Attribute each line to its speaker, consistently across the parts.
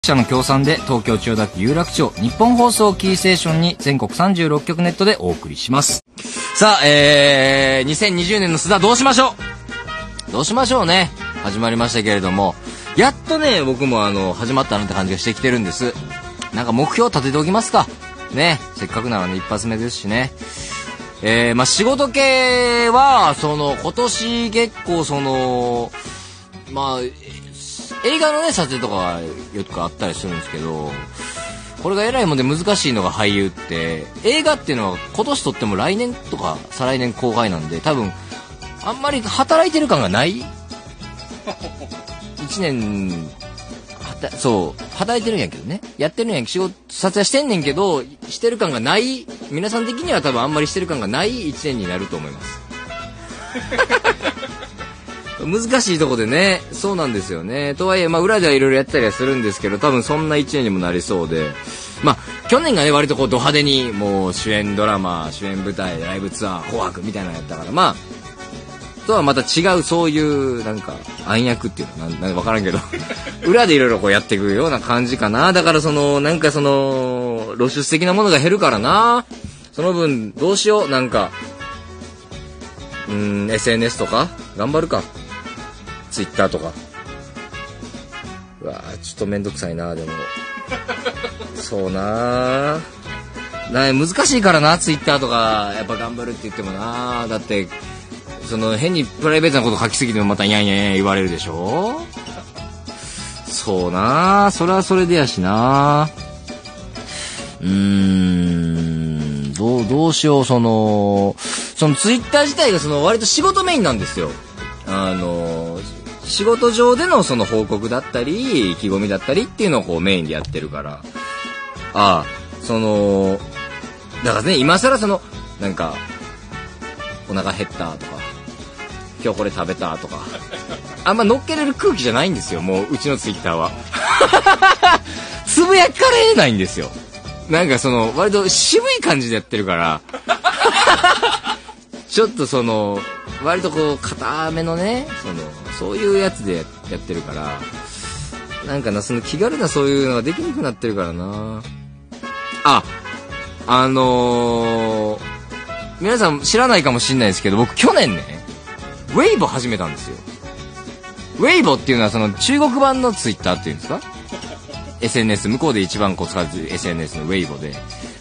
Speaker 1: 社の協賛で東京千代田区有楽町日本放送キーステーションに全国36局ネットでお送りします。さあ、2020年の須田どうしましょうね。始まりましたけれども、やっとね、僕も始まったなって感じがしてきてるんです。なんか目標立てておきますかね。せっかくならね、一発目ですしね。仕事系は今年結構映画のね撮影とかがよくあったりするんですけど、これがえらいもんで難しいのが俳優って、映画っていうのは今年撮っても来年とか再来年公開なんで、多分あんまり働いてる感がない1年働いてるんやけどね、やってるんやけど、仕事撮影してんねんけどしてる感がない、皆さん的には多分あんまりしてる感がない1年になると思います難しいとこでね。そうなんですよね。とはいえ裏ではいろいろやったりはするんですけど、多分そんな1年にもなりそうで、去年がね割とド派手にもう主演ドラマ、主演舞台、ライブツアー、紅白みたいなのやったから、とはまた違うそういうなんか暗躍っていうのなんか分からんけど裏でいろいろやっていくような感じかな。だから露出的なものが減るからな。その分どうしよう、SNS とか頑張るか、Twitter とか。うわー、ちょっとめんどくさいな。でもそうな難しいからな、Twitter とかやっぱ頑張るって言ってもな。だって変にプライベートなこと書きすぎてもまたやん言われるでしょ。そうな、それはそれでやしな。どうしよう。ツイッター自体が割と仕事メインなんですよ。仕事上での報告だったり意気込みだったりっていうのをメインでやってるから、だからね、今更お腹減ったとか今日これ食べたとかあんま乗っけれる空気じゃないんですよ、もううちのツイッターはつぶやかれないんですよ。割と渋い感じでやってるからちょっと割と固めのね、そういうやつでやってるから、気軽なそういうのができにくくなってるからな。皆さん知らないかもしれないですけど、僕去年ねウェイボ始めたんですよ。ウェイボっていうのは中国版のツイッターっていうんですかSNS、向こうで一番使ってる SNS のウェイボで、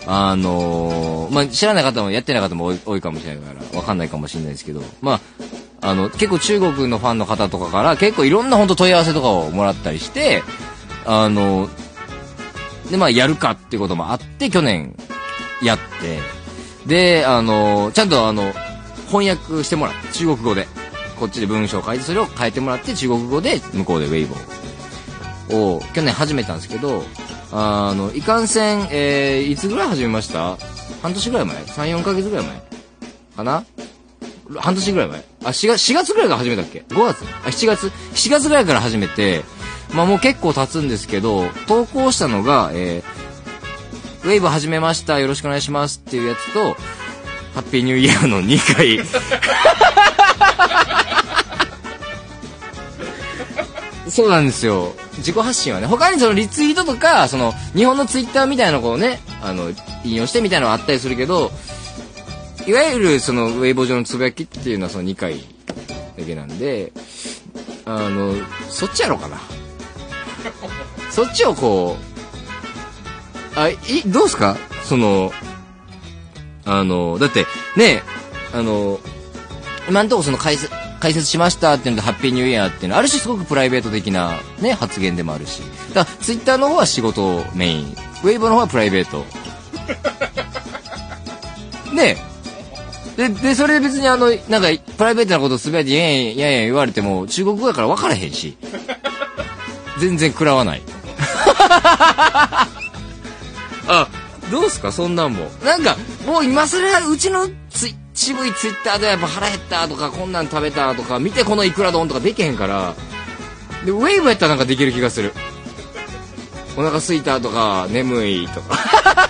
Speaker 1: 知らない方もやってない方も多いかもしれないからわかんないかもしれないですけど、結構中国のファンの方とかから結構いろんな本当問い合わせとかをもらったりして、でやるかっていうこともあって去年やって、でちゃんと翻訳してもらって、中国語でこっちで文章を書いてそれを変えてもらって中国語で向こうでウェイボを去年始めたんですけど、いかんせん、いつぐらい始めました？半年ぐらい前 ?3、4ヶ月ぐらい前かな、半年ぐらい前、4月ぐらいから始めたっけ、5月7月ぐらいから始めて、もう結構経つんですけど、投稿したのが、ウェイブ始めました、よろしくお願いしますっていうやつと、ハッピーニューイヤーの2回そうなんですよ、自己発信はね。他にリツイートとか日本のツイッターみたいなのをね引用してみたいなのはあったりするけど、いわゆるウェイボ上のつぶやきっていうのは2回だけなんで、そっちやろうかなそっちをどうすかだってね、今んとこ解説しましたっていうのとハッピーニューイヤーっていうのはある種すごくプライベート的なね発言でもあるし、だからツイッターの方は仕事メイン、ウェイボの方はプライベートねでそれで別にプライベートなことをすべてやん言われても中国語だから分からへんし全然食らわないどうすかそんなんも。もう今更うちの渋いツイッターではやっぱ腹減ったとかこんなん食べたとか見てこのいくら丼とかできへんから、でウェイブやったらできる気がする。お腹すいたとか眠いとか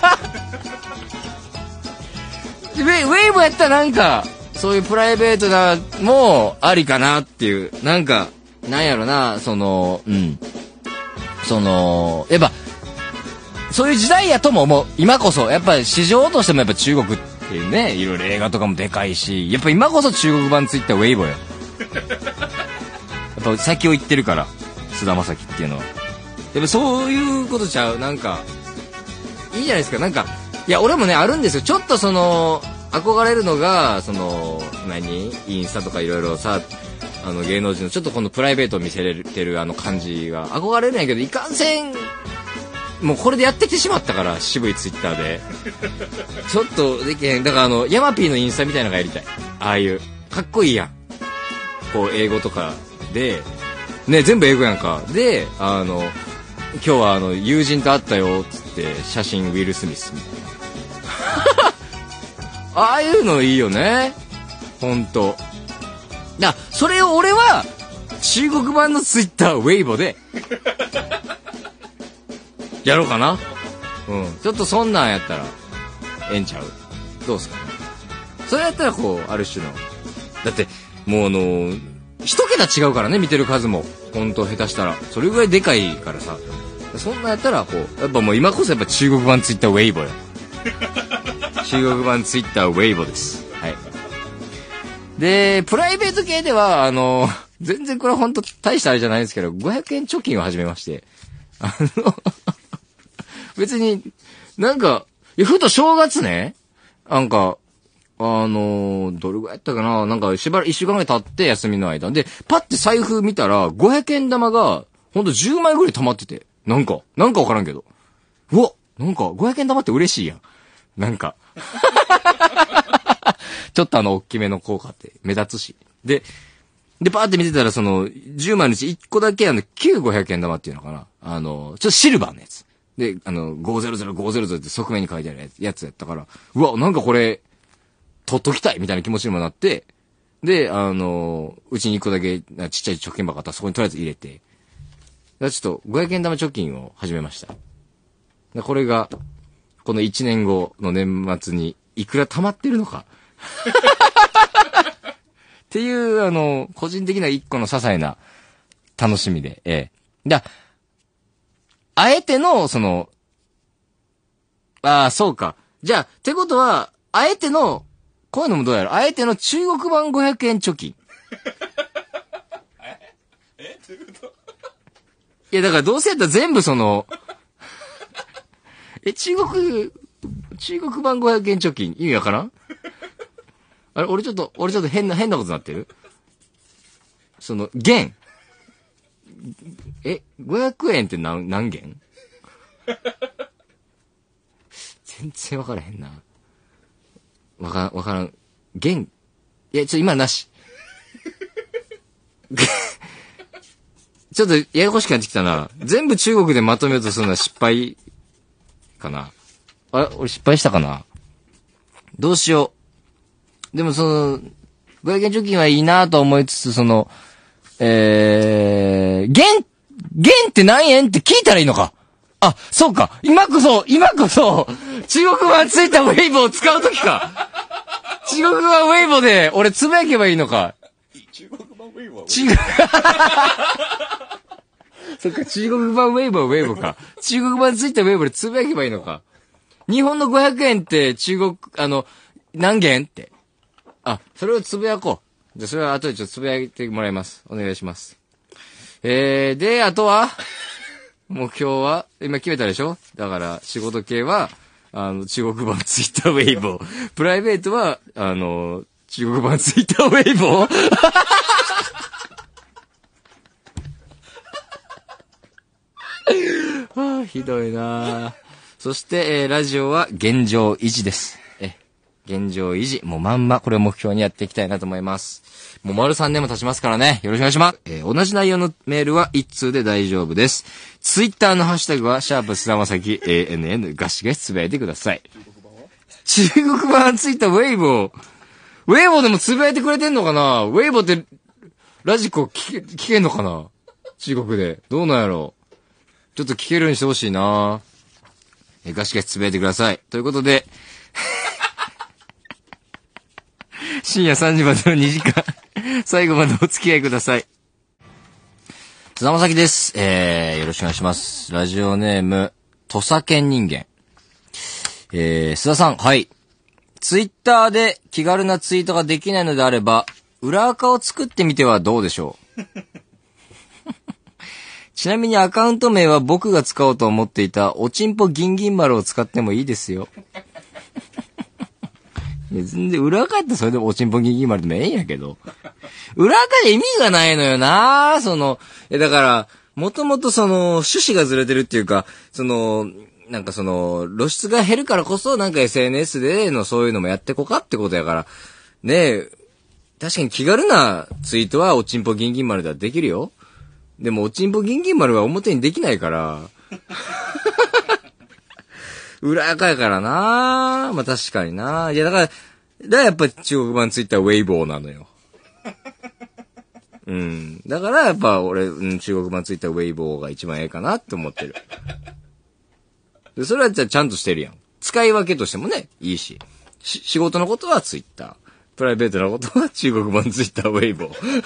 Speaker 1: ウェイブやったらそういうプライベートなもありかなっていう、なんやろなやっぱ、そういう時代やとも思う。今こそ、やっぱり市場としてもやっぱ中国っていうね、いろいろ映画とかもでかいし、やっぱ今こそ中国版ツイッターウェイボーよ。やっぱ先を言ってるから、菅田将暉っていうのは。やっぱそういうことちゃう。なんか、いいじゃないですか。なんか、いや、俺もね、あるんですよ。ちょっと憧れるのが、インスタとかいろいろさ、芸能人のちょっとこのプライベートを見せれてる感じが憧れるんやけど、いかんせん、もうこれでやってきてしまったから、渋いツイッターで。ちょっとできへん。だからヤマピーのインスタみたいなのがやりたい。ああいう。かっこいいやん。こう、英語とかで、ね、全部英語やんか。で、今日は友人と会ったよ、つって、写真ウィル・スミスみたいな。ああいうのいいよね。ほんと。それを俺は、中国版のツイッター、ウェイボで、やろうかな。うん。ちょっとそんなんやったら、ええんちゃう？どうすかね。それやったらある種の。だって、もう一桁違うからね、見てる数も。ほんと下手したら。それぐらいでかいからさ。そんなんやったら、やっぱもう今こそやっぱ中国版ツイッターウェイボよ。中国版ツイッターウェイボです。はい。で、プライベート系では、全然これはほんと大したあれじゃないんですけど、500円貯金を始めまして。別に、なんか、ふと正月ね、なんか、どれぐらいやったかな、なんか一週間ぐらい経って休みの間で、パッて財布見たら、500円玉が、ほんと10枚ぐらい溜まってて、なんかわからんけど。うわ、なんか500円玉って嬉しいやん。なんか。ちょっと大きめの効果って目立つし。で、パーって見てたら10枚のうち1個だけ旧500円玉っていうのかな。ちょっとシルバーのやつ。で、500って側面に書いてあるやつやったから、うわ、なんかこれ、取っときたいみたいな気持ちにもなって、で、うちに1個だけちっちゃい貯金箱あったらそこにとりあえず入れて、ちょっと500円玉貯金を始めました。これが、この1年後の年末にいくら溜まってるのか。っていう、個人的な一個の些細な楽しみで、あえての、そうか。じゃあ、ってことは、あえての、こういうのもどうやろ、あえての中国版500円貯金。どういうこと？いや、だからどうせやったら全部中国版500円貯金、意味わからん？あれ、俺ちょっと変なことになってる？元。500円って何元？全然わからへんな。わからん。元。いや、今なし。ちょっとややこしくなってきたな。全部中国でまとめようとするのは失敗かな。あれ、俺失敗したかな。どうしよう。でも500円貯金はいいなと思いつつ、元って何円って聞いたらいいのか。あ、そうか。今こそ、中国版ついたウェイボを使うときか。中国版ウェイボで、俺つぶやけばいいのか。中国版ウェイボそっか、中国版ウェイボか。中国版ついたウェイボでつぶやけばいいのか。日本の500円って中国、何元って。あ、それをつぶやこう。じゃあそれは後でちょっとつぶやいてもらいます。お願いします。で、あとは目標は今決めたでしょ？だから仕事系は中国版ツイッターウェイボー。プライベートは中国版ツイッターウェイボー。はあ、ひどいな。そして、ラジオは現状維持です。現状維持。もうまんま、これを目標にやっていきたいなと思います。もう丸3年も経ちますからね。よろしくお願いします。同じ内容のメールは1通で大丈夫です。ツイッターのハッシュタグは、菅田将暉 ANN ガシガシつぶやいてください。中国版ツイッターウェイボー。ウェイボーでもつぶやいてくれてんのかな？ウェイボーって、ラジコ聞けんのかな？中国で。どうなんやろう。ちょっと聞けるようにしてほしいな。ガシガシつぶやいてください。ということで、深夜3時までの2時間、最後までお付き合いください。 津田まさきです。よろしくお願いします。ラジオネーム、土佐犬人間。須田さん、はい。ツイッターで気軽なツイートができないのであれば、裏垢を作ってみてはどうでしょう。ちなみにアカウント名は僕が使おうと思っていたおちんぽギンギン丸を使ってもいいですよ。いや全然裏垢やったらそれでおちんぽギンギン丸でもええんやけど。裏垢で意味がないのよなだから、もともと趣旨がずれてるっていうか、露出が減るからこそ、SNS でのそういうのもやってこかってことやから。ねえ、確かに気軽なツイートはおちんぽギンギン丸ではできるよ。でも、おちんぽギンギン丸は表にできないから。裏垢やからな。まあ、確かにな。いや、だからやっぱ中国版ツイッターウェイボーなのよ。うん。だからやっぱ俺、中国版ツイッターウェイボーが一番ええかなって思ってる。で、それはじゃあちゃんとしてるやん。使い分けとしてもね、いいし。仕事のことはツイッター。プライベートなことは中国版ツイッターウェイボー。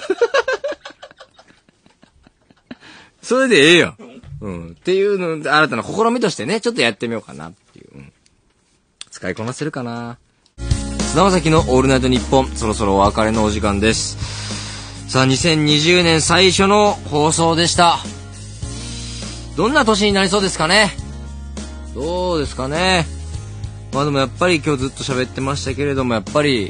Speaker 1: それでええやん。うん。っていうの、新たな試みとしてね、ちょっとやってみようかなっていう。うん、使いこなせるかな。菅田将暉のオールナイトニッポン、そろそろお別れのお時間です。さあ、2020年最初の放送でした。どんな年になりそうですかね。どうですかね。まあでもやっぱり今日ずっと喋ってましたけれども、やっぱり、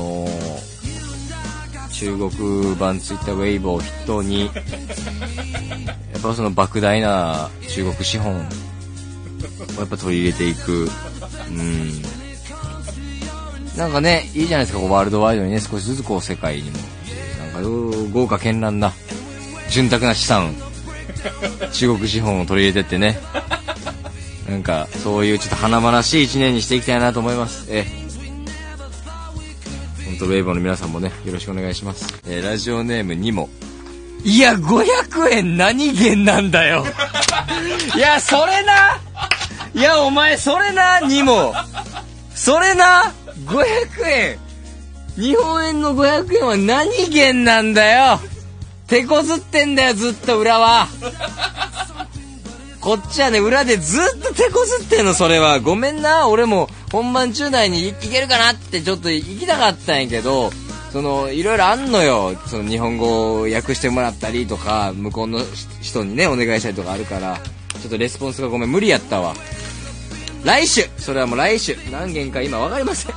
Speaker 1: 中国版ツイッターウェイボーを筆頭に、やっぱその莫大な中国資本をやっぱ取り入れていく。なんかね、いいじゃないですか、ワールドワイドにね、少しずつこう世界にも。なんか豪華絢爛な、潤沢な資産、中国資本を取り入れてってね。なんか、そういうちょっと華々しい一年にしていきたいなと思います。本当ウェイボーの皆さんもね、よろしくお願いします。ラジオネームにも。いや、500円何元なんだよ。いや、それな。いや、お前、それな、にも。それな、500円。日本円の500円は何元なんだよ。手こずってんだよ、ずっと裏は。こっちはね、裏でずっと手こずってんの、それは。ごめんな、俺も本番中内に行けるかなってちょっと行きたかったんやけど、いろいろあんのよ。日本語を訳してもらったりとか、向こうの人にね、お願いしたりとかあるから、ちょっとレスポンスがごめん、無理やったわ。来週それはもう来週何件か今わかりません。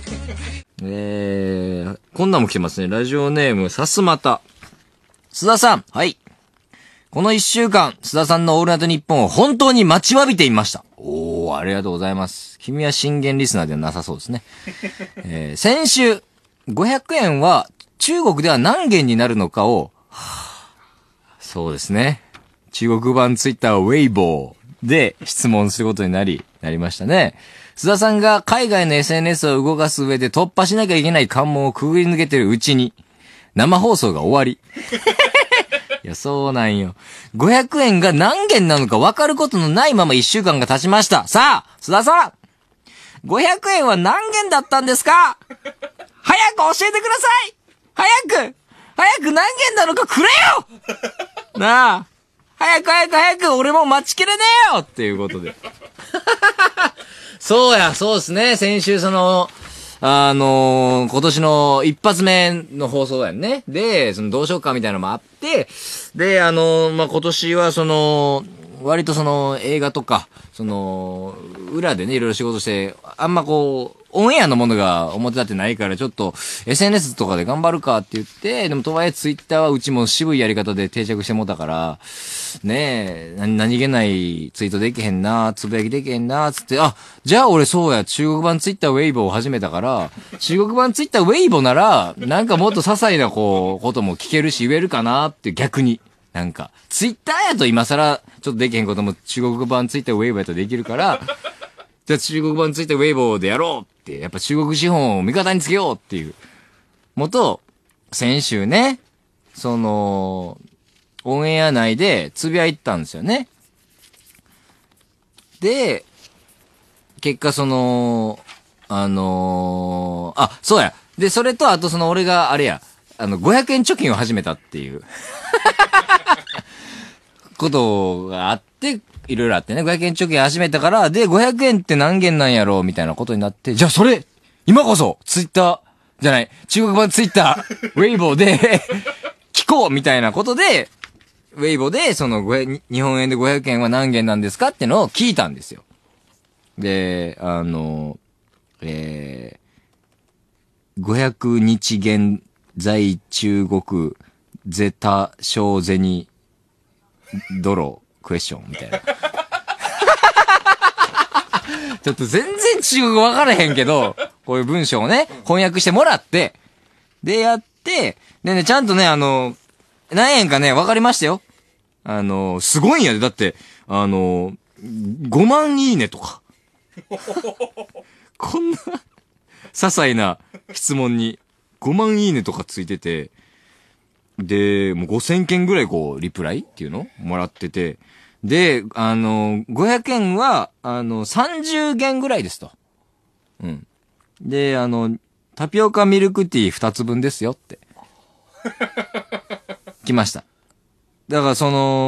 Speaker 1: こんなんも来てますね。ラジオネーム、さすまた。須田さん、はい。この1週間、須田さんのオールナイトニッポンを本当に待ちわびていました。おー、ありがとうございます。君は真剣リスナーではなさそうですね。先週、500円は中国では何元になるのかを、そうですね。中国版ツイッターウェイボーで質問することになりましたね。須田さんが海外の SNS を動かす上で突破しなきゃいけない関門をくぐり抜けてるうちに、生放送が終わり。いや、そうなんよ。500円が何元なのか分かることのないまま1週間が経ちました。さあ、須田さん !500 円は何元だったんですか？早く教えてください！早く何元なのかくれよなあ、早く俺も待ちきれねえよっていうことで。そうですね。先週今年の一発目の放送だよね。で、どうしようかみたいなのもあって、で、今年は割と映画とか、裏でね、いろいろ仕事して、あんまオンエアのものが表立ってないから、ちょっと SNS とかで頑張るかって言って、でもとはいえツイッターはうちも渋いやり方で定着してもうたから、ねえ、何気ないツイートできへんな、つぶやきできへんな、つって、じゃあ俺そうや、中国版ツイッターウェイボーを始めたから、中国版ツイッターウェイボーなら、なんかもっと些細なことも聞けるし言えるかなって逆に。ツイッターやと今更、ちょっとできへんことも中国版ツイッターウェイボーやとできるから、じゃあ中国版ツイッターウェイボーでやろうって、やっぱ中国資本を味方につけようっていう。先週ね、オンエア内でつぶやいたんですよね。で、結果そうや。で、それと、あと俺が、500円貯金を始めたっていう。 ことがあって、いろいろあってね、500円貯金始めたから、で、500円って何元なんやろうみたいなことになって、じゃあそれ、今こそ、ツイッター、じゃない、中国版ツイッター、ウェイボーで、聞こうみたいなことで、ウェイボーで、その日本円で500円は何元なんですかってのを聞いたんですよ。で、500日現在中国ゼタ小銭ドロークエスチョンみたいな。ちょっと全然中国語わからへんけど、こういう文章をね、翻訳してもらって、でやって、でね、ちゃんとね、何円かね、わかりましたよ。すごいんやで。だって、5万いいねとか。こんな、些細な質問に5万いいねとかついてて、で、もう5000件ぐらいこう、リプライっていうのもらってて、で、500円は、30元ぐらいですと。うん。で、タピオカミルクティー2つ分ですよって。来ました。だから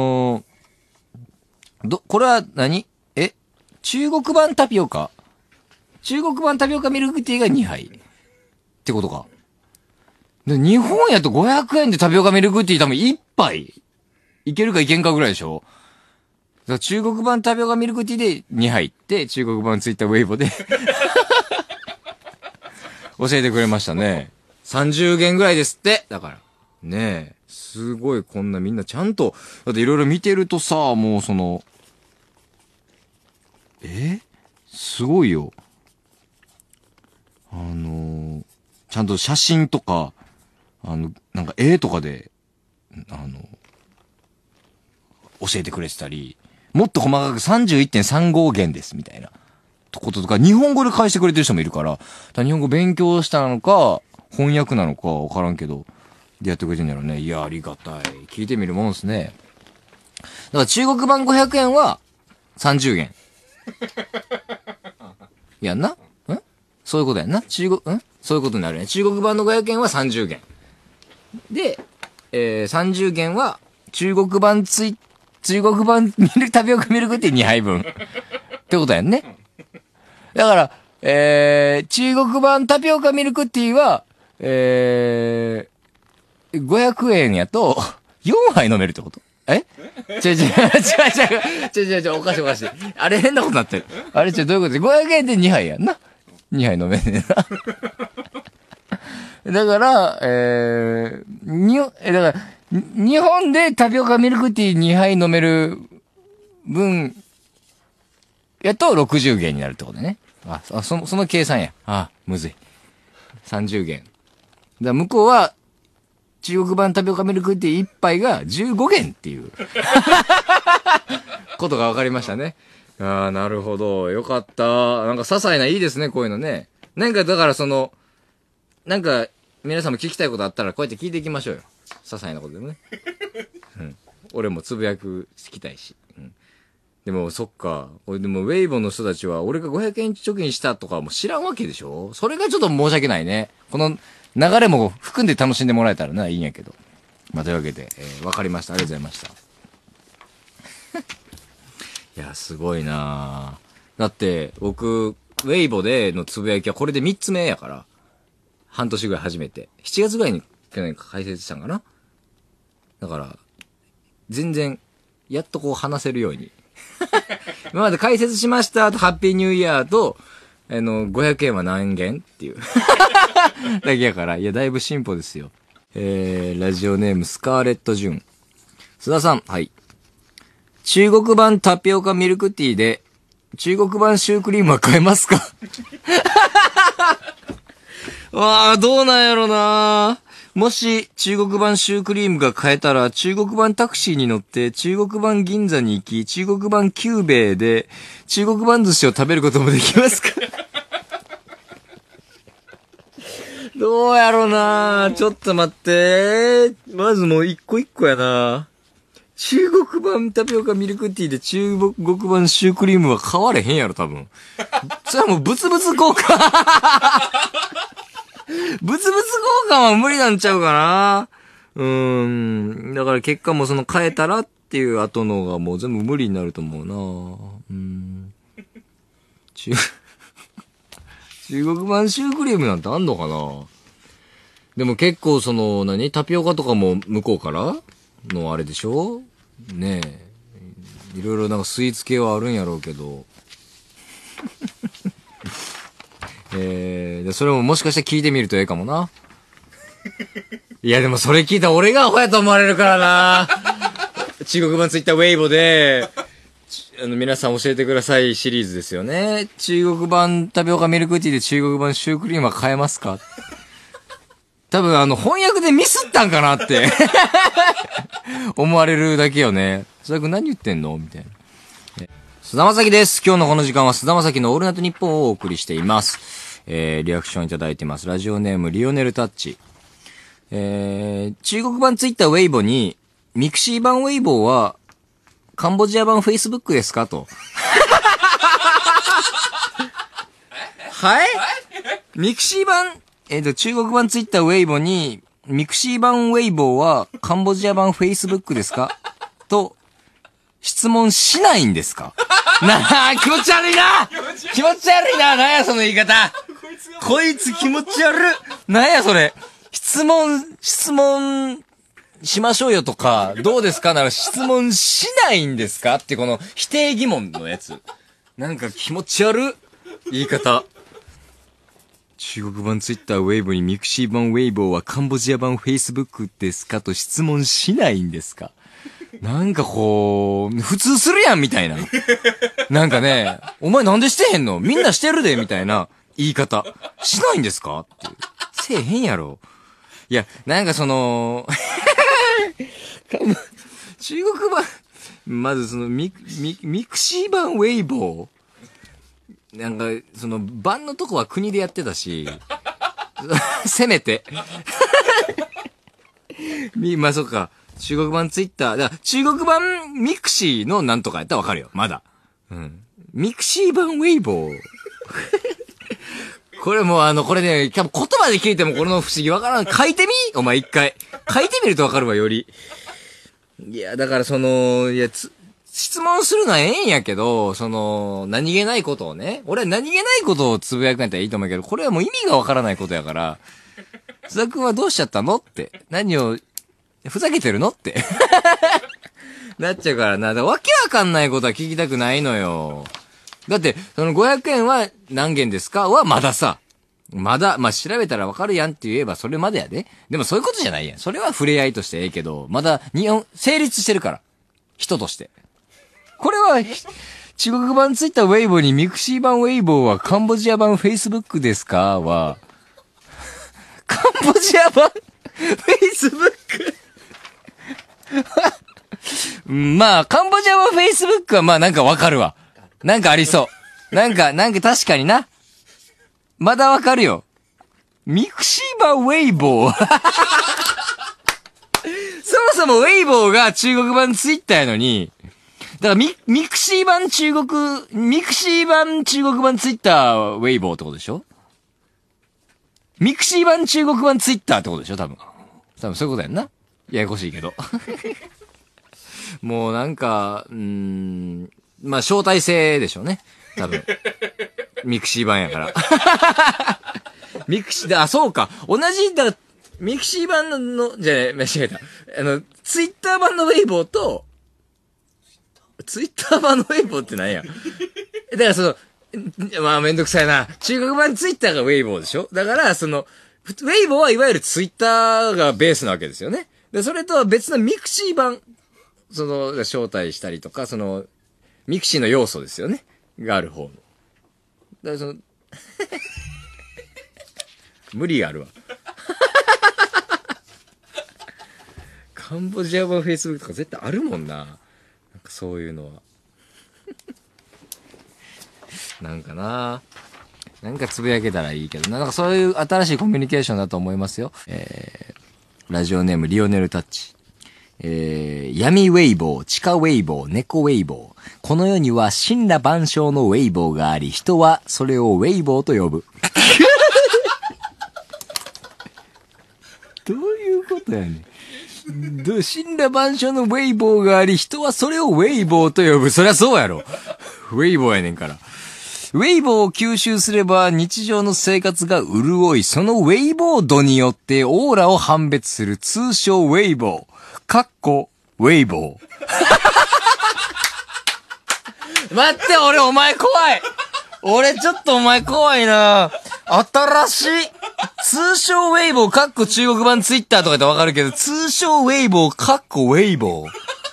Speaker 1: これは何？中国版タピオカミルクティーが2杯。ってことか。で、日本やと500円でタピオカミルクティー多分1杯。いけるかいけんかぐらいでしょ？だから中国版タピオカミルクティーで2杯って、中国版ツイッターウェイボで教えてくれましたね。30元ぐらいですって。だから。ねえ。すごいこんなみんなちゃんと、だっていろいろ見てるとさ、もうすごいよ。ちゃんと写真とか、なんか絵とかで、教えてくれてたり、もっと細かく 31.35 元ですみたいなこととか、日本語で返してくれてる人もいるから、日本語勉強したのか、翻訳なのかわからんけど、でやってくれてんだろうね。いや、ありがたい。聞いてみるもんですね。だから中国版500円は30元。やんな？そういうことやんな？そういうことになるね。中国版の500円は30元。で、30元は中国版タピオカミルクティー2杯分。ってことやんね。だから、中国版タピオカミルクティーは、500円やと、4杯飲めるってこと？違う、おかしい。あれ変なことなってる。あれどういうことで ?500 円で2杯やんな。2杯飲めんねんな。だから、日本でタピオカミルクティー2杯飲める分、やと60元になるってことね。その計算や。むずい。30元。だから向こうは、中国版タピオカミルクティー1杯が15元っていう、ことが分かりましたね。なるほど。よかった。なんか些細ないいですね、こういうのね。なんかだからなんか皆さんも聞きたいことあったらこうやって聞いていきましょうよ。些細なことでもね。うん。俺もつぶやく聞きたいし。うん。でもそっか。でもウェイボの人たちは俺が500円貯金したとかも知らんわけでしょ？それがちょっと申し訳ないね。この流れも含んで楽しんでもらえたらいいんやけど。というわけで、わかりました。ありがとうございました。いや、すごいなぁ。だって、僕、ウェイボでのつぶやきはこれで3つ目やから。半年ぐらい初めて。7月ぐらいに去年解説したんかな。だから、全然、やっとこう話せるように。今まで解説しましたと、ハッピーニューイヤーと、500円は何元っていう。だけやから、いや、だいぶ進歩ですよ。ラジオネームスカーレット・ジュン。須田さん、はい。中国版タピオカミルクティーで、中国版シュークリームは買えますか？どうなんやろな。もし、中国版シュークリームが買えたら、中国版タクシーに乗って、中国版銀座に行き、中国版キューベイで、中国版寿司を食べることもできますか？どうやろな。ちょっと待って。まずもう一個一個やな。中国版タピオカミルクティーで中国版シュークリームは買われへんやろ、多分。それはもう物々交換。物々交換は無理なんちゃうかな。だから結果も買えたらっっていう後のがもう全部無理になると思うな。中国版シュークリームなんてあんのかな。でも結構タピオカとかも向こうからのあれでしょねえ。いろいろなんかスイーツ系はあるんやろうけど。それももしかしたら聞いてみるとええかもな。いやでもそれ聞いたら俺がアホやと思われるからな。中国版ツイッターウェイボで、皆さん教えてくださいシリーズですよね。中国版タピオカミルクティーで中国版シュークリームは買えますか？多分翻訳でミスったんかなって思われるだけよね。須田君何言ってんのみたいな。須田まさきです。今日のこの時間は須田まさきのオールナイトニッポンをお送りしています。リアクションいただいてます。ラジオネームリオネルタッチ。中国版ツイッターウェイボに、ミクシー版ウェイボーは、カンボジア版フェイスブックですかと。はいミクシー版、中国版ツイッターウェイボに、ミクシー版ウェイボーは、カンボジア版フェイスブックですかと、質問しないんですかなあ、気持ち悪いな気持ち悪いななんやその言い方こいつ気持ち悪いなんやそれ質問しましょうよとか、どうですかなら質問しないんですかってこの否定疑問のやつ。なんか気持ち悪い言い方。中国版ツイッターウェイボにミクシー版ウェイボーはカンボジア版フェイスブックですかと質問しないんですか。なんかこう、普通するやんみたいな。なんかね、お前なんでしてへんのみんなしてるでみたいな言い方。しないんですかっていう。せえへんやろ。いや、なんか中国版、まずミクシー版ウェイボー。なんか、版のとこは国でやってたし、せめて。まあ、そっか。中国版ツイッター、だから中国版ミクシーのなんとかやったらわかるよ。まだ。うん。ミクシー版ウェイボー。これもこれね、多分言葉で聞いてもこれの不思議わからん。書いてみお前一回。書いてみるとわかるわ、より。いや、だから質問するのはええんやけど、何気ないことをね。俺は何気ないことをつぶやくんやったらいいと思うけど、これはもう意味がわからないことやから、須田くんはどうしちゃったのって。何を、ふざけてるのってなっちゃうからな。わけわかんないことは聞きたくないのよ。だって、500円は何件ですかはまださ。まだ、まあ、調べたらわかるやんって言えばそれまでやで。でもそういうことじゃないやん。それは触れ合いとしてええけど、まだ成立してるから。人として。これは、中国版ツイッターウェイボーにミクシー版ウェイボーはカンボジア版フェイスブックですかは、カンボジア版フェイスブックまあ、カンボジア版フェイスブックはまあなんかわかるわ。なんかありそう。なんか確かにな。まだわかるよ。ミクシー版ウェイボー。そもそもウェイボーが中国版ツイッターやのに、だからミクシー版中国版ツイッターウェイボーってことでしょ？ミクシー版中国版ツイッターってことでしょ多分そういうことやんな。ややこしいけど。もうなんか、まあ招待制でしょうね。多分。ミクシー版やから。ミクシー、そうか。同じ、だから、ミクシー版の、じゃあ、間違えた。ツイッター版のウェイボーと、ツイッター版のウェイボーって何や。だからまあめんどくさいな。中国版ツイッターがウェイボーでしょだから、ウェイボーはいわゆるツイッターがベースなわけですよね。で、それとは別のミクシー版、招待したりとか、ミクシーの要素ですよね。がある方の。だから無理があるわ。カンボジア版フェイスブックとか絶対あるもんな。なんかそういうのは。なんかな。なんかつぶやけたらいいけど、なんかそういう新しいコミュニケーションだと思いますよ。ラジオネームリオネルタッチ。闇ウェイボー、地下ウェイボー、猫ウェイボー。この世には神羅万象のウェイボーがあり、人はそれをウェイボーと呼ぶ。どういうことやねん。 神羅万象のウェイボーがあり、人はそれをウェイボーと呼ぶ。そりゃそうやろ。ウェイボーやねんから。ウェイボーを吸収すれば日常の生活が潤い、そのウェイボー度によってオーラを判別する通称ウェイボー。かっこ、ウェイボー。待って、俺お前怖い。俺ちょっとお前怖いな。新しい。通称ウェイボー、かっこ中国版ツイッターとかでわかるけど、通称ウェイボー、かっこウェイボー。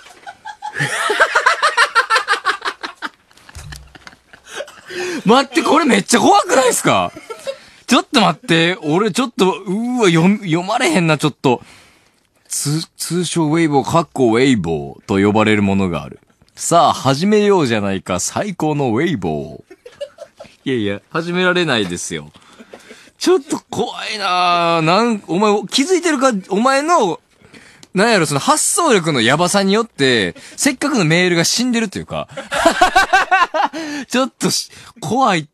Speaker 1: 待って、これめっちゃ怖くないですか？ちょっと待って、俺ちょっと、読まれへんな、ちょっと。通称ウェイボー、かっこウェイボーと呼ばれるものがある。さあ、始めようじゃないか、最高のウェイボー。いやいや、始められないですよ。ちょっと怖いなぁ。お前、気づいてるか？お前の、なんやろ、その発想力のやばさによって、せっかくのメールが死んでるというか。ちょっと怖いって。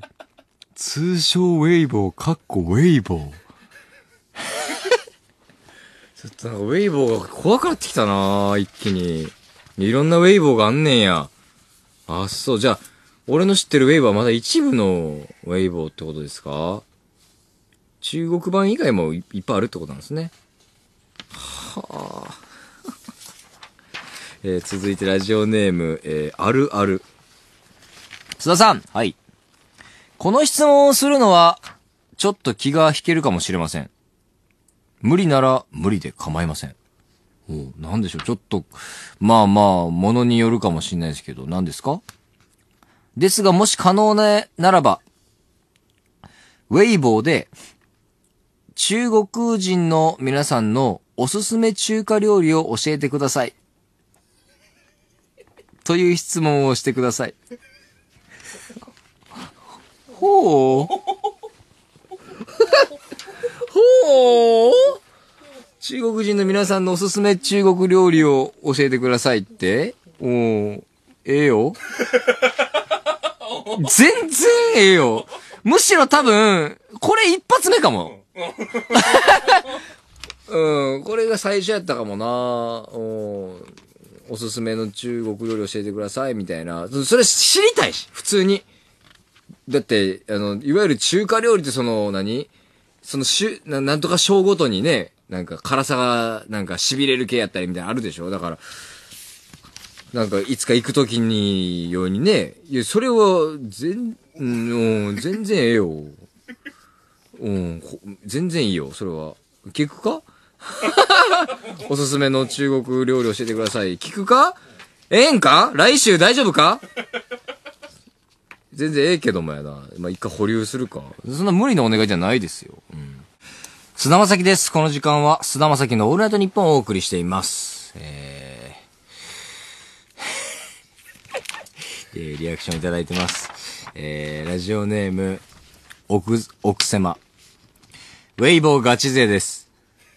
Speaker 1: 通称ウェイボー、かっこウェイボー。ちょっとなんかウェイボーが怖くなってきたなぁ、一気に。いろんなウェイボーがあんねんや。あ、そう。じゃあ、俺の知ってるウェイボーはまだ一部のウェイボーってことですか？中国版以外もいっぱいあるってことなんですね。はあ。続いてラジオネーム、あるある。須田さん。はい。この質問をするのは、ちょっと気が引けるかもしれません。無理なら無理で構いません。なんでしょう。ちょっと、まあまあ、ものによるかもしれないですけど、何ですか？ですが、もし可能ならば、ウェイボーで、中国人の皆さんのおすすめ中華料理を教えてください。という質問をしてください。ほう。ほう。中国人の皆さんのおすすめ中国料理を教えてくださいって？ええよ。全然ええよ。むしろ多分、これ一発目かも。これが最初やったかもな。おすすめの中国料理教えてくださいみたいな。それ知りたいし、普通に。だって、いわゆる中華料理ってなんとか章ごとにね、なんか辛さが、なんか痺れる系やったりみたいなのあるでしょ？だから、なんかいつか行くときに、ようにね、いや、それは、全然ええよ。全然いいよ、それは。聞くか？おすすめの中国料理教えてください。聞くか？ええんか？来週大丈夫か？全然ええけどもやな。まあ、一回保留するか。そんな無理なお願いじゃないですよ。菅田将暉です。この時間は菅田将暉のオールナイトニッポンをお送りしています。リアクションいただいてます。ラジオネーム、奥狭。ウェイボーガチ勢です。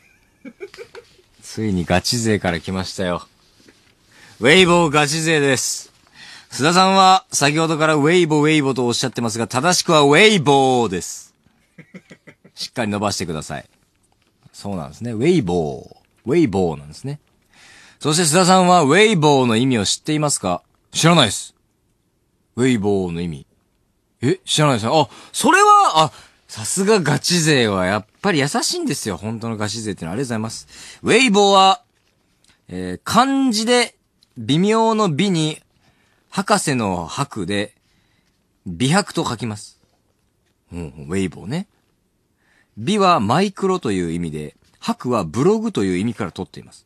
Speaker 1: ついにガチ勢から来ましたよ。ウェイボーガチ勢です。須田さんは先ほどからウェイボーとおっしゃってますが、正しくはウェイボーです。しっかり伸ばしてください。そうなんですね。ウェイボーなんですね。そして須田さんはウェイボーの意味を知っていますか？知らないです。ウェイボーの意味。知らないですね。それは、さすがガチ勢はやっぱり優しいんですよ。本当のガチ勢ってのはありがとうございます。ウェイボーは、漢字で微妙の美に博士の博で美白と書きます。ウェイボーね。美はマイクロという意味で、博はブログという意味から取っています。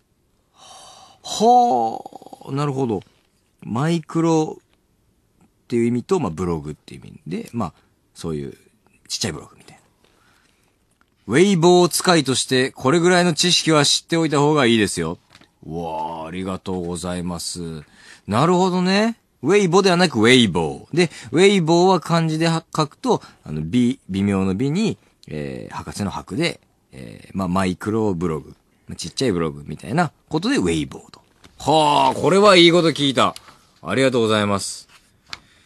Speaker 1: なるほど。マイクロっていう意味と、ブログっていう意味で、そういうちっちゃいブログみたいな。ウェイボー使いとしてこれぐらいの知識は知っておいた方がいいですよ。ありがとうございます。なるほどね。ウェイボーではなくウェイボー。で、ウェイボーは漢字で書くと、微妙の美に、博士の博で、マイクロブログ。ちっちゃいブログみたいなことでウェイボーと。これはいいこと聞いた。ありがとうございます。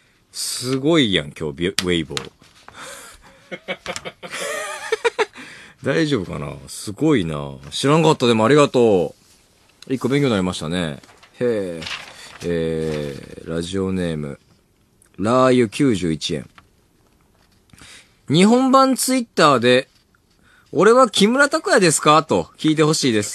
Speaker 1: すごいやん、今日、ウェイボー。 大丈夫かな。すごいな。知らんかった。でもありがとう。一個勉強になりましたね。へえ。ラジオネーム、ラー油91円。日本版ツイッターで、俺は木村拓哉ですかと聞いてほしいです。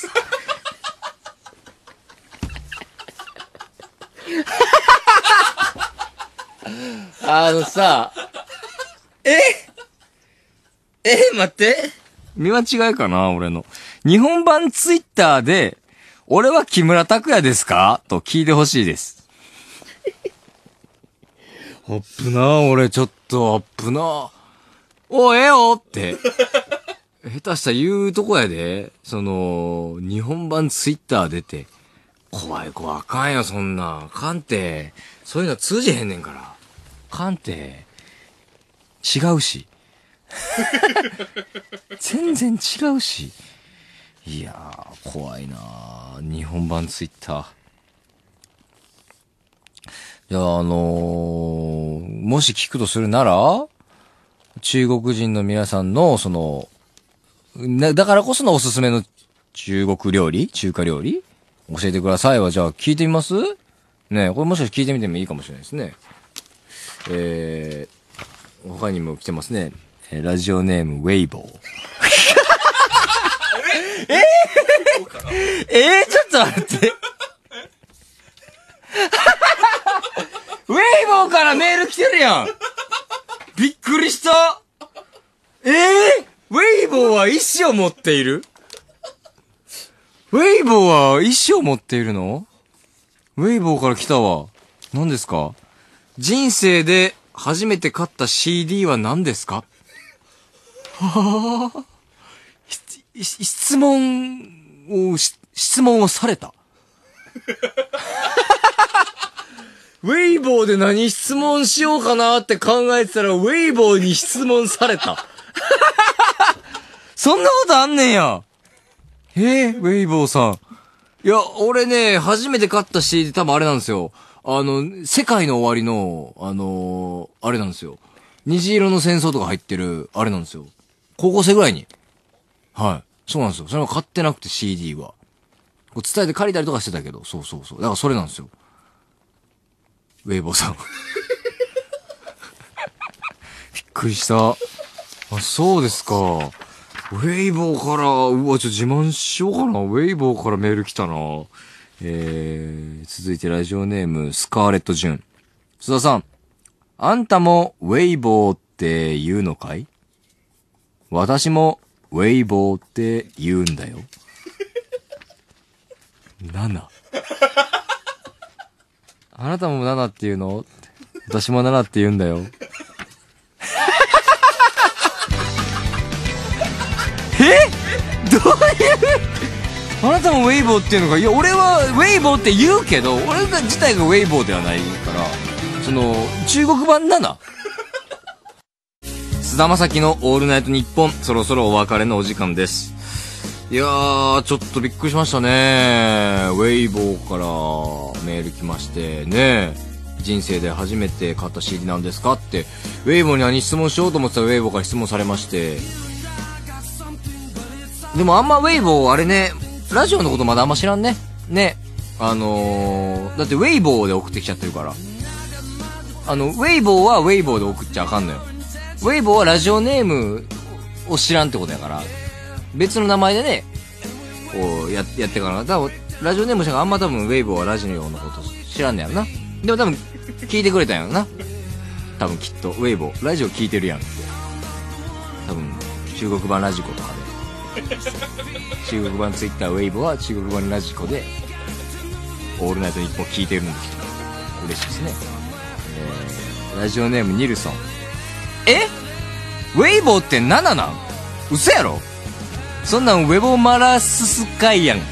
Speaker 1: さ、待って。見間違いかな俺の。日本版ツイッターで、俺は木村拓哉ですかと聞いてほしいです。アップなー、俺ちょっとアップなー。おい、よって。下手したら言うとこやで。日本版ツイッター出て。怖い子あかんよ、そんな。あかんて。そういうの通じへんねんから。あかんて。違うし。全然違うし。いやー、怖いなー。日本版ツイッター。いや、もし聞くとするなら、中国人の皆さんの、だからこそのおすすめの中国料理中華料理教えてくださいわ。じゃあ聞いてみますね。これもしかして聞いてみてもいいかもしれないですね。他にも来てますね。ラジオネーム、ウェイボー。ちょっと待って。ウェイボーからメール来てるやん。びっくりした。ウェイボーは意志を持っている？ウェイボーは意志を持っているの？ウェイボーから来たわ。何ですか？人生で初めて買った CD は何ですか？はぁ。質問をされた。ウェイボーで何質問しようかなって考えてたら、ウェイボーに質問された。そんなことあんねんや。ウェイボーさん。いや、俺ね、初めて買った CD 多分あれなんですよ。世界の終わりの、あれなんですよ。虹色の戦争とか入ってる、あれなんですよ。高校生ぐらいに。はい。そうなんですよ。それは買ってなくて CD は。こう伝えて借りたりとかしてたけど、そう。だからそれなんですよ。ウェイボーさん。びっくりした。あ、そうですか。ウェイボーから、自慢しようかな。ウェイボーからメール来たな。続いてラジオネーム、スカーレット・ジュン。須田さん、あんたもウェイボーって言うのかい？私もウェイボーって言うんだよ。7。あなたも7って言うの？私も7って言うんだよ。どういうあなたもウェイボーっていうのか。いや、俺はウェイボーって言うけど、俺自体がウェイボーではないから、中国版 7？ 菅田将暉のオールナイトニッポン、そろそろお別れのお時間です。いやー、ちょっとびっくりしましたね。ウェイボーからメール来ましてね。人生で初めて買った CD なんですかって、ウェイボーに何質問しようと思ってたらウェイボーから質問されまして。でもあんまウェイボーあれね、ラジオのことまだあんま知らんね。ね。だってウェイボーで送ってきちゃってるから。ウェイボーはウェイボーで送っちゃあかんのよ。ウェイボーはラジオネームを知らんってことやから。別の名前でね、こうやってから。だからラジオネームしたらあんま多分ウェイボーはラジオのこと知らんねやろな。でも多分聞いてくれたんやろな。多分きっと、ウェイボー、ラジオ聞いてるやんって。多分、中国版ラジコとかで。中国版ツイッターウェイボーは中国版ラジコでオールナイトニッポン聞いてるんですけど嬉しいですね。ラジオネームニルソン。ウェイボーって7なん？嘘やろ？そんなんウェボマラススカイやん。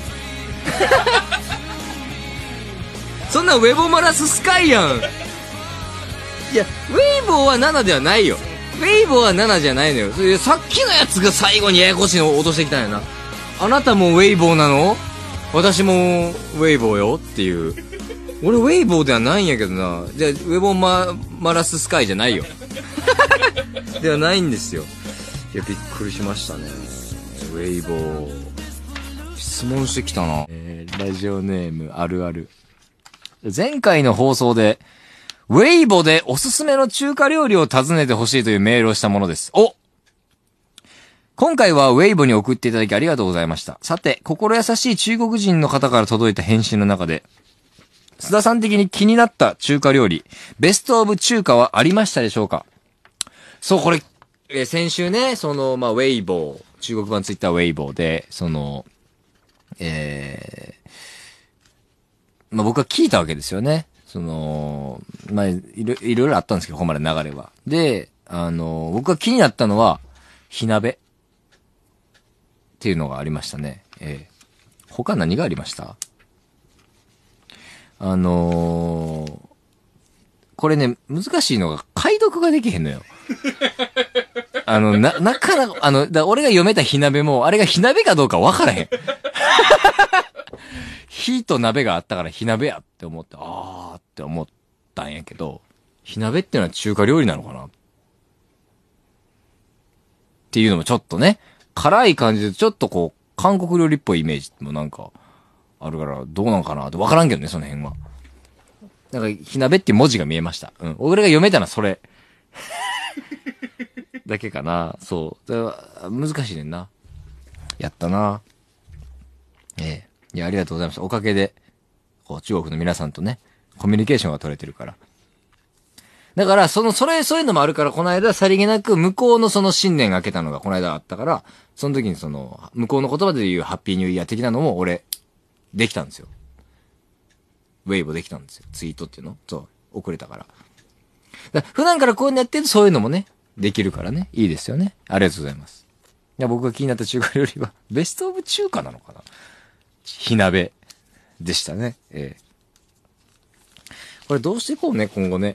Speaker 1: そんなんウェボマラススカイやん。いや、ウェイボーは7ではないよ。ウェイボーは7じゃないのよ。さっきのやつが最後にややこしいのを落としてきたんやな。あなたもウェイボーなの？私もウェイボーよっていう。俺ウェイボーではないんやけどな。じゃあウェボマラススカイじゃないよ。ではないんですよ。いや、びっくりしましたね。 ウェイボー。質問してきたな。ラジオネームあるある。前回の放送で、ウェイボでおすすめの中華料理を尋ねてほしいというメールをしたものです。今回はウェイボに送っていただきありがとうございました。さて、心優しい中国人の方から届いた返信の中で、須田さん的に気になった中華料理、ベストオブ中華はありましたでしょうか？そう、これ、先週ね、ウェイボー、中国版ツイッターウェイボーで、僕は聞いたわけですよね。いろいろあったんですけど、ここまで流れは。で、僕が気になったのは、火鍋っていうのがありましたね。他何がありました？これね、難しいのが解読ができへんのよ。なかなか、俺が読めた火鍋も、あれが火鍋かどうか分からへん。火と鍋があったから火鍋やって思って、あーって思ったんやけど、火鍋ってのは中華料理なのかなっていうのもちょっとね、辛い感じでちょっとこう、韓国料理っぽいイメージもなんか、あるから、どうなんかなって分からんけどね、その辺は。なんか、火鍋って文字が見えました。うん。俺が読めたのはそれ。だけかな。そう。だから難しいねんな。やったな。いや、ありがとうございました。おかげで、こう、中国の皆さんとね、コミュニケーションが取れてるから。だから、そういうのもあるから、この間、さりげなく、向こうの新年が明けたのがこの間あったから、その時に向こうの言葉で言うハッピーニューイヤー的なのも、俺、できたんですよ。ウェイボできたんですよ。ツイートっていうのそう、遅れたから。普段からこういうのやってると、そういうのもね、できるからね、いいですよね。ありがとうございます。いや、僕が気になった中華料理は、ベストオブ中華なのかな？火鍋でしたね。これどうしていこうね、今後ね。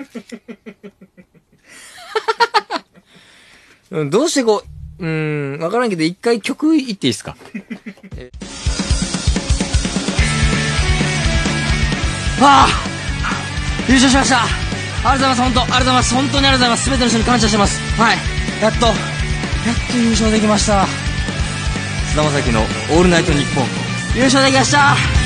Speaker 1: どうしていこう。わからんけど、一回曲いっていいですか？優勝しました。ありがとうございます。ありがとうございます。本当にありがとうございます。すべての人に感謝してます。はい。やっと優勝できました。菅田将暉のオールナイトニッポン。優勝できました。